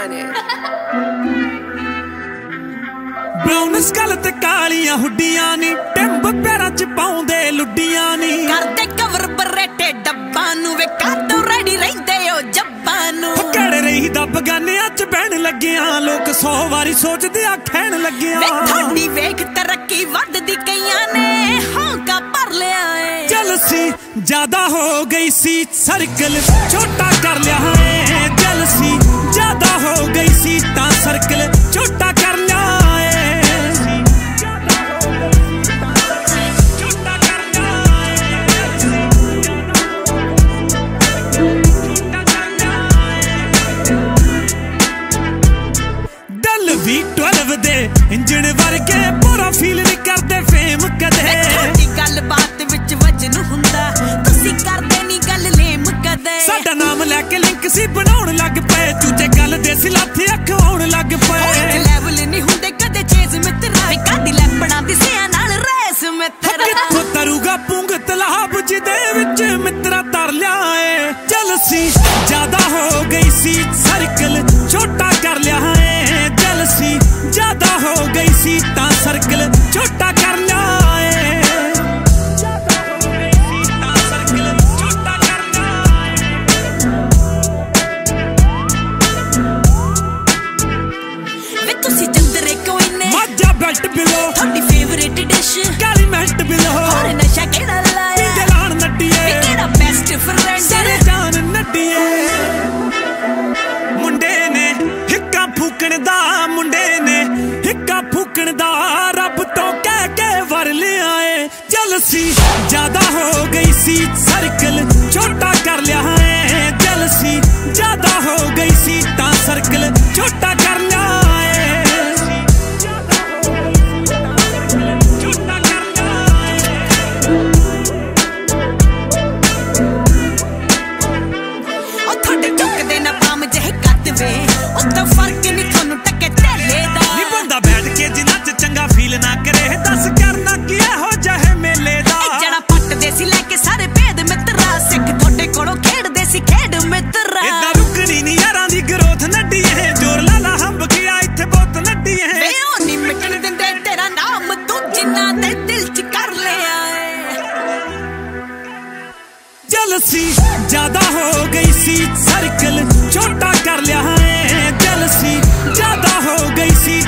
brown school ते कालियां हुड्डियां नी टिंब पैरां च पाउंदे लुड्डियां नी करदे कवर बरेटे डब्बा नू वे काटो रेडी रहिंदे ओ जब्बा नू कड़ रही दा बगानियां च बहन लग्गियां लोग 100 वारी सोचदे आ खैन लग्गियां थोड़ी वेख तरक्की वधदी कईयां ने हांका भर लिया है जलसी ज्यादा हो गई सी सर्कल छोटा कर लिया है जलसी ज्यादा हो गई सी ता सर्कल छोटा कर लिया V12 दे इंजन वर्गे पूरा फील नहीं करते फेम कदे थोड़ी गल बात विच वजन हुंदा तुसी करदे नी गल लेम कदे साडा नाम लेके लिंक सी बनाउण लग पे तुझे गल दे सिलाथे अखवाउण लग पे लेवल नहीं हुंदे कदे चेज मित्रा कादी लपड़ा दिसिया नाल रेस मित्रा कित्थों तरूगा पुंग तलाब जिदे विच मित्रा तर लिया है जलसी ज्यादा हो गई सी सर्कल छोटा कर लिया है जलसी ज्यादा हो गई सी ता सर्कल छोटा कर लिया है वे तुसी जंदरे कोई ने मजा बेल्ट बिलो थोड़ी फेवरेट डिश काली मेल्ट बिलो और नशा केड़ा लाया दिलान नड्डीए केड़ा बेस्ट फ्रेंड सारे जान नड्डीए मुंडे ने हिक्का फूकण दा मुंडे ने हिक्का फूकण दा रब तो कह के वर ले आए जलसी ज्यादा हो गई सी सर्कल छोटा कर लिया है जलसी ज्यादा हो गई सी ता सर्कल छोटा कर लिया ना करे दस करना की हो जाए मेले दा जड़ा पट दे सी लेके सारे भेद मित्रा सिख थोड़े कोलों खेड दे सी खेड मित्रा इदा रुकनी नी यारां दी ग्रोथ नड्डी है जोर लाला हंब गया इत्थे बहुत नड्डी है वे ओ नी मिटन दिंदे तेरा नाम तू जिन्ना दे दिल च कर लिया है जलसी ज्यादा हो गई सी सर्कल छोटा कर लिया है जलसी ज्यादा हो गई सी